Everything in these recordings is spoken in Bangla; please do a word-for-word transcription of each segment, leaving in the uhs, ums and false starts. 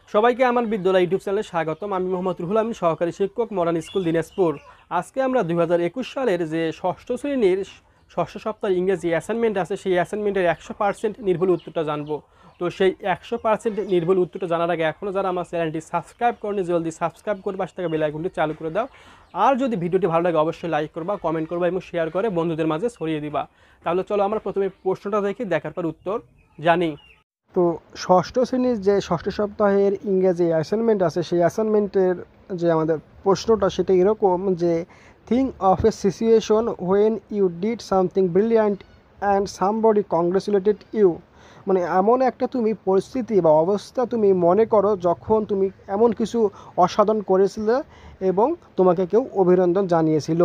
সবাইকে আমার বিদ্যালয় ইউটিউব চ্যানেলে স্বাগতম। আমি মোহাম্মদ রুহুল আমিন, সহকারী শিক্ষক, মডার্ন স্কুল দিনাজপুর। আজকে আমরা দুই হাজার একুশ সালের যে ষষ্ঠ শ্রেণীর ষষ্ঠ সপ্তাহের ইংরেজি অ্যাসাইনমেন্ট আছে, সেই অ্যাসাইনমেন্টের একশো পার্সেন্ট নির্ভুল উত্তরটা জানবো। তো সেই একশো পার্সেন্ট নির্ভুল উত্তরটা জানার আগে এখনও যারা আমার চ্যানেলটি সাবস্ক্রাইব করেনি, জলদি সাবস্ক্রাইব করে পাশে থাকা বেল আইকনটি চালু করে দাও। আর যদি ভিডিওটি ভালো লাগে অবশ্যই লাইক করবা, কমেন্ট করবা এবং শেয়ার করে বন্ধুদের মাঝে ছড়িয়ে দিবা। তাহলে চলো আমরা প্রথমে প্রশ্নটা দেখি, দেখার পর উত্তর জানি। তো ষষ্ঠ শ্রেণীর যে ষষ্ঠ সপ্তাহের ইংরেজি অ্যাসাইনমেন্ট আছে, সেই অ্যাসাইনমেন্টের যে আমাদের প্রশ্নটা সেটা এরকম যে think of a situation when you did something brilliant and somebody congratulated you. মানে এমন একটা তুমি পরিস্থিতি বা অবস্থা তুমি মনে করো যখন তুমি এমন কিছু অসাধারণ করেছিলে এবং তোমাকে কেউ অভিনন্দন জানিয়েছিল।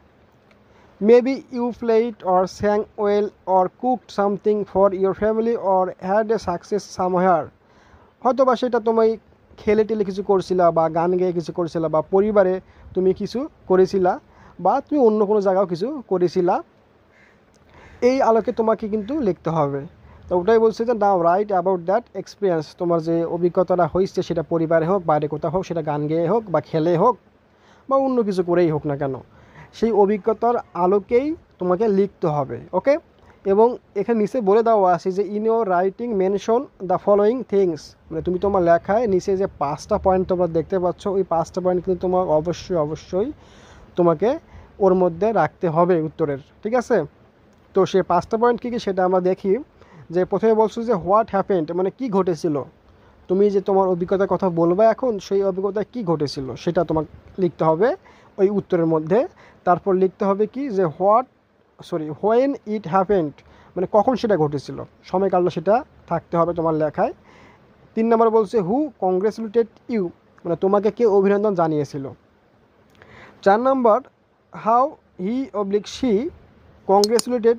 Maybe you played or sang well or cooked something for your family or had a success somewhere. হয়তো বা সেটা তুমি খেলে টেলে কিছু করছিলা বা গান গেয়ে কিছু করছিলা বা পরিবারে তুমি কিছু করেছিলা বা তুমি অন্য কোনো জায়গাও কিছু করেছিলা। এই আলোকে তোমাকে কিন্তু লিখতে হবে। তো ওটাই বলছে যে now right about that experience. তোমার যে অভিজ্ঞতাটা হয়েছে সেটা পরিবারে হোক, বাইরে কোথাও হোক, সেটা গান গেয়ে হোক বা খেলে হোক বা অন্য কিছু করেই হোক না কেন, সেই অভিজ্ঞতার আলোকেই তোমাকে লিখতে হবে। ওকে, এবং এখানে নিচে বলে দেওয়া আছে যে in your writing mention the following things. মানে তুমি তোমার লেখায় নিচে যে পাঁচটা পয়েন্ট তোমরা দেখতে পাচ্ছ, ওই পাঁচটা পয়েন্ট কিন্তু তোমার অবশ্যই অবশ্যই তোমাকে ওর মধ্যে রাখতে হবে উত্তরের। ঠিক আছে, তো সেই পাঁচটা পয়েন্ট কী কী সেটা আমরা দেখি। যে প্রথমে বলছো যে হোয়াট হ্যাপেন্ড, মানে কি ঘটেছিল। তুমি যে তোমার অভিজ্ঞতার কথা বলবে এখন, সেই অভিজ্ঞতায় কী ঘটেছিল সেটা তোমাকে লিখতে হবে ওই উত্তরের মধ্যে। তারপর লিখতে হবে কি যে what sorry when it happened, মানে কখন সেটা ঘটেছিল, সময়কালটা সেটা থাকতে হবে তোমার লেখায়। তিন নম্বর বলছে হু কংগ্রেচুলেটেড ইউ, মানে তোমাকে কে অভিনন্দন জানিয়েছিল। চার নম্বর how he oblique she congratulated,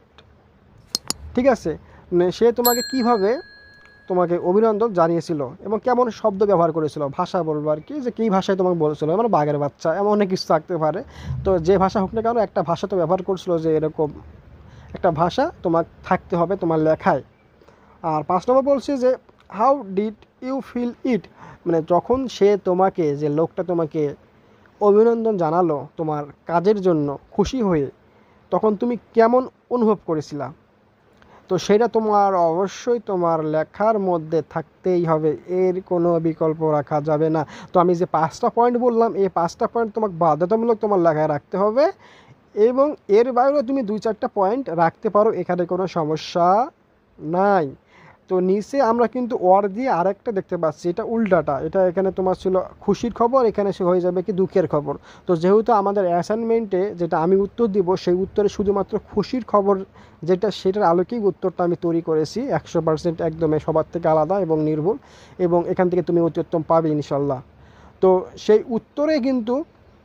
ঠিক আছে, মানে সে তোমাকে কিভাবে তোমাকে অভিনন্দন জানিয়েছিল এবং কেমন শব্দ ব্যবহার করেছিল, ভাষা বলবো আর কি, যে কী ভাষায় তোমাকে বলেছিল, মানে বাঘের বাচ্চা, এমন অনেক কিছু থাকতে পারে। তো যে ভাষা হোক না কেন, একটা ভাষা তো ব্যবহার করছিল, যে এরকম একটা ভাষা তোমার থাকতে হবে তোমার লেখায়। আর পাঁচ নম্বর বলছে যে how did you feel it, মানে যখন সে তোমাকে, যে লোকটা তোমাকে অভিনন্দন জানালো তোমার কাজের জন্য খুশি হয়ে, তখন তুমি কেমন অনুভব করেছিলা। তো সেটা তোমার অবশ্যই তোমার লেখার মধ্যে থাকতেই হবে, এর কোনো বিকল্প রাখা যাবে না। তো আমি যে পাঁচটা পয়েন্ট বললাম, এই পাঁচটা পয়েন্ট তোমাকে বাধ্যতামূলক তোমার লেখায় রাখতে হবে, এবং এর বাইরেও তুমি দুই চারটা পয়েন্ট রাখতে পারো, এখানে কোনো সমস্যা নাই। তো নিচে আমরা কিন্তু ওয়ার দিয়ে আরেকটা দেখতে পাচ্ছি, এটা উল্টাটা, এটা এখানে তোমার ছিল খুশির খবর, এখানে সে হয়ে যাবে কি দুঃখের খবর। তো যেহেতু আমাদের অ্যাসাইনমেন্টে যেটা আমি উত্তর দিব, সেই উত্তরে শুধুমাত্র খুশির খবর যেটা, সেটার আলোকেই উত্তরটা আমি তৈরি করেছি, একশো পার্সেন্ট একদমই সবার থেকে আলাদা এবং নির্ভুল, এবং এখান থেকে তুমি অতি উত্তম পাবে ইনশাল্লাহ। তো সেই উত্তরে কিন্তু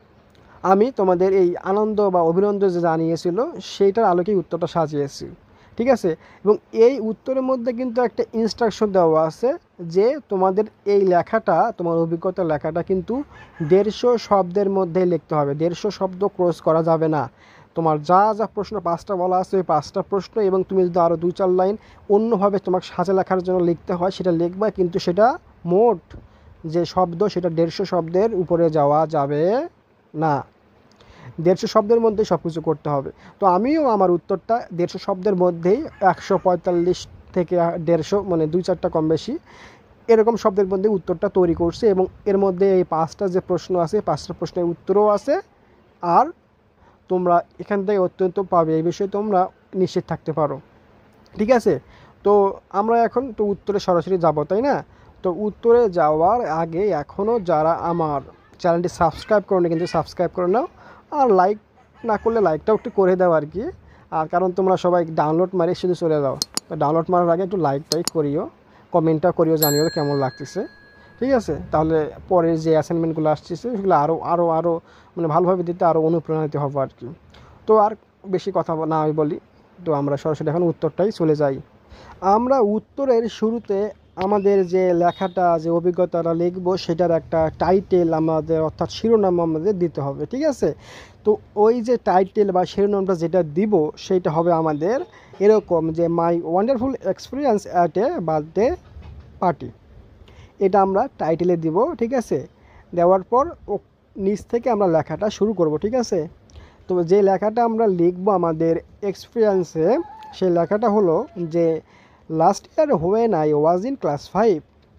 আমি তোমাদের এই আনন্দ বা অভিনন্দন যে জানিয়েছিল সেইটার আলোকেই উত্তরটা সাজিয়েছি। ঠিক আছে, এবং এই উত্তরের মধ্যে কিন্তু একটা ইনস্ট্রাকশন দেওয়া আছে যে তোমাদের এই লেখাটা, তোমার অভিজ্ঞতার লেখাটা কিন্তু দেড়শো শব্দের মধ্যে লিখতে হবে, দেড়শো শব্দ ক্রস করা যাবে না। তোমার যা যা প্রশ্ন পাঁচটা বলা আছে, ওই পাঁচটা প্রশ্ন, এবং তুমি যদি আরও দুই চার লাইন অন্যভাবে তোমাকে সাজা লেখার জন্য লিখতে হয় সেটা লিখবা, কিন্তু সেটা মোট যে শব্দ সেটা দেড়শো শব্দের উপরে যাওয়া যাবে না, দেড়শো শব্দের মধ্যেই সব কিছু করতে হবে। তো আমিও আমার উত্তরটা দেড়শো শব্দের মধ্যেই একশো পঁয়তাল্লিশ থেকে দেড়শো, মানে দুই চারটা কম বেশি এরকম শব্দের মধ্যে উত্তরটা তৈরি করছি, এবং এর মধ্যে এই পাঁচটা যে প্রশ্ন আছে, পাঁচটা প্রশ্নের উত্তরও আছে। আর তোমরা এখান থেকে অত্যন্ত পাবে, এই বিষয়ে তোমরা নিশ্চিত থাকতে পারো। ঠিক আছে, তো আমরা এখন তো উত্তরে সরাসরি যাব, তাই না? তো উত্তরে যাওয়ার আগে এখনও যারা আমার চ্যানেলটি সাবস্ক্রাইব করো না, কিন্তু সাবস্ক্রাইব করে নাও, আর লাইক না করলে লাইকটাও একটু করে দাও আর কি। আর কারণ তোমরা সবাই ডাউনলোড মারে শুধু চলে যাও, তো ডাউনলোড মারার আগে একটু লাইক টাইক করিও, কমেন্টটা করিও, জানিও কেমন লাগতেছে। ঠিক আছে, তাহলে পরে যে অ্যাসাইনমেন্টগুলো আসছে সেগুলো আরও আরও আরও মানে ভালোভাবে দিতে আরও অনুপ্রাণিত হবো আর কি। তো আর বেশি কথা না আমি বলি, তো আমরা সরাসরি এখন উত্তরটাই চলে যাই। আমরা উত্তরের শুরুতে আমাদের যে লেখাটা, যে অভিজ্ঞতাটা লিখবো, সেটার একটা টাইটেল আমাদের, অর্থাৎ শিরোনাম আমাদের দিতে হবে। ঠিক আছে, তো ওই যে টাইটেল বা শিরোনামটা যেটা দিব সেইটা হবে আমাদের এরকম যে my wonderful experience at a birthday party. এটা আমরা টাইটেলে দিব, ঠিক আছে। দেওয়ার পর ও নিচ থেকে আমরা লেখাটা শুরু করব, ঠিক আছে। তো যে লেখাটা আমরা লিখব আমাদের এক্সপিরিয়েন্সে, সেই লেখাটা হলো যে last year when I was in class five,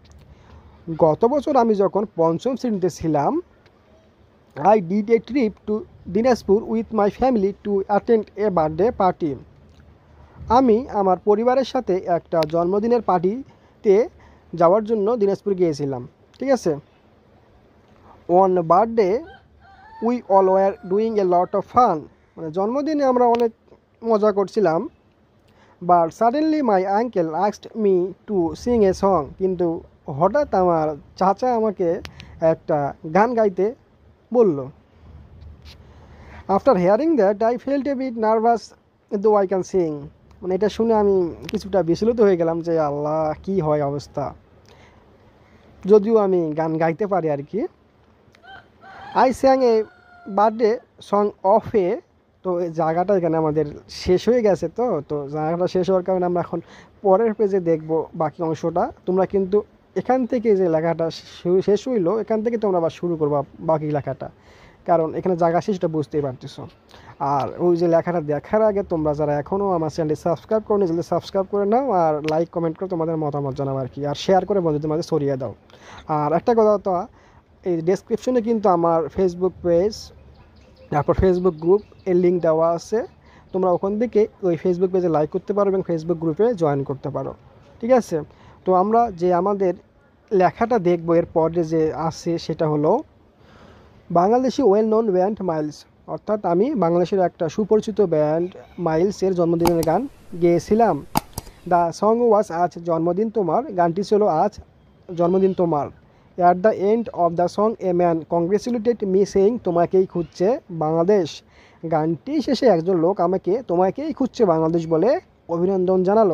গত বছর আমি যখন পঞ্চম শ্রেণীতে ছিলাম, I did a trip to Dinajpur with my family to attend a birthday party. আমি আমার পরিবারের সাথে একটা জন্মদিনের পার্টিতে যাওয়ার জন্য দিনাজপুর গিয়েছিলাম, ঠিক আছে। On birthday we all were doing a lot of fun, মানে জন্মদিনে আমরা অনেক মজা করছিলাম। But suddenly my uncle asked me to sing a song, কিন্তু হঠাৎ আমার চাচা আমাকে একটা গান গাইতে বলল। After hearing that I felt a bit nervous though I can sing, মানে এটা শুনে আমি কিছুটা বিচলিত হয়ে গেলাম যে আল্লাহ কি হয় অবস্থা, যদিও আমি গান গাইতে পারি আর কি। I sang a birthday song of a, তো এই জায়গাটা এখানে আমাদের শেষ হয়ে গেছে। তো তো জায়গাটা শেষ হওয়ার কারণে আমরা এখন পরের পেজে দেখব বাকি অংশটা। তোমরা কিন্তু এখান থেকে যে লেখাটা শেষ হইলো, এখান থেকে তোমরা আবার শুরু করবা বাকি লেখাটা, কারণ এখানে জায়গা শেষটা বুঝতেই পারতেছো। আর ওই যে লেখাটা দেখার আগে তোমরা যারা এখনও আমার চ্যানেলটি সাবস্ক্রাইব করো, নিজেদের সাবস্ক্রাইব করে নাও, আর লাইক কমেন্ট করে তোমাদের মতামত জানাও আর কি, আর শেয়ার করে বন্ধুদের মাঝে ছড়িয়ে দাও। আর একটা কথা, তো এই ডেসক্রিপশনে কিন্তু আমার ফেসবুক পেজ, তারপর ফেসবুক গ্রুপ এর লিঙ্ক দেওয়া আছে, তোমরা ওখান থেকে ওই ফেসবুক পেজে লাইক করতে পারো এবং ফেসবুক গ্রুপে জয়েন করতে পারো, ঠিক আছে। তো আমরা যে আমাদের লেখাটা দেখবো এর পরে যে আছে সেটা হলো Bangladeshi well known band Miles, অর্থাৎ আমি বাংলাদেশের একটা সুপরিচিত ব্যান্ড মাইলসের জন্মদিনের গান গেয়েছিলাম। দ্য সং ওয়াজ আজ জন্মদিন তোমার, গানটি ছিল আজ জন্মদিন তোমার। At the end of the song a man congratulated me saying, তোমাকেই খুঁজছে বাংলাদেশ। গানটি শেষে একজন লোক আমাকে তোমাকেই খুঁজছে বাংলাদেশ বলে অভিনন্দন জানালো।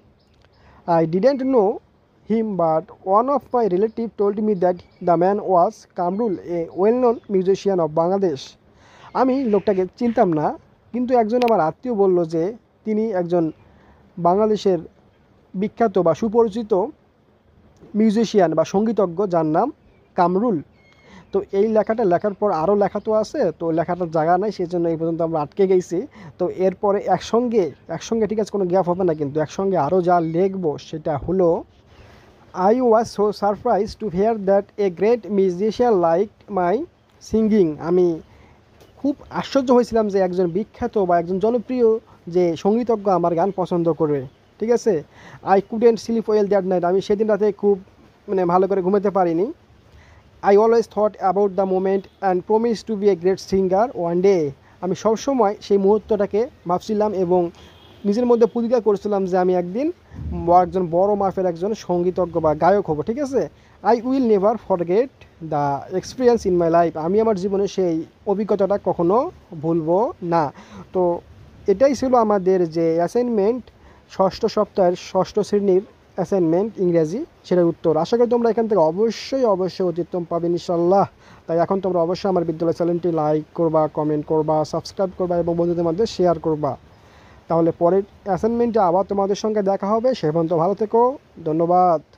I didn't know him but one of my relative told me that the man was Kamrul, a well known musician of Bangladesh. আমি লোকটাকে চিনতাম না, কিন্তু একজন আমার আত্মীয় বলল যে তিনি একজন বাংলাদেশের বিখ্যাত বা সুপরিচিত মিউজিশিয়ান বা সঙ্গীতজ্ঞ, যার নাম কামরুল। তো এই লেখাটা লেখার পর আরও লেখা তো আছে, তো লেখাটার জায়গা নাই, সেই জন্য এই পর্যন্ত আমরা আটকে গেছি। তো এরপরে একসঙ্গে একসঙ্গে ঠিক আছে, কোনো গ্যাপ হবে না, কিন্তু একসঙ্গে আরও যা লিখবো সেটা হলো I was so surprise to hear that a great musician like my singing, আমি খুব আশ্চর্য হয়েছিলাম যে একজন বিখ্যাত বা একজন জনপ্রিয় যে সঙ্গীতজ্ঞ আমার গান পছন্দ করবে, ঠিক আছে। I couldn't sleep well that night, আমি সেদিন রাতে খুব মানে ভালো করে ঘুমাতে পারিনি। I always thought about the moment and promise to be a great singer one day, আমি সবসময় সেই মুহূর্তটাকে ভাবছিলাম এবং নিজের মধ্যে প্রতিজ্ঞা করেছিলাম যে আমি একদিন একজন বড় মাপের একজন সঙ্গীতজ্ঞ বা গায়ক হব, ঠিক আছে। I will never forget the experience in my life, আমি আমার জীবনে সেই অভিজ্ঞতাটা কখনো ভুলবো না। তো এটাই ছিল আমাদের যে অ্যাসাইনমেন্ট, ষষ্ঠ সপ্তাহের ষষ্ঠ শ্রেণীর অ্যাসাইনমেন্ট ইংরেজি, সেটার উত্তর। আশা করি তোমরা এখান থেকে অবশ্যই অবশ্যই অতিক্রম পাবে ইনশাল্লাহ। তাই এখন তোমরা অবশ্যই আমার বিদ্যালয় চ্যানেলটি লাইক করবা, কমেন্ট করবা, সাবস্ক্রাইব করবা এবং বন্ধুদের মধ্যে শেয়ার করবা। তাহলে পরের অ্যাসাইনমেন্টে আবার তোমাদের সঙ্গে দেখা হবে। সে পর্যন্ত ভালো থেকো, ধন্যবাদ।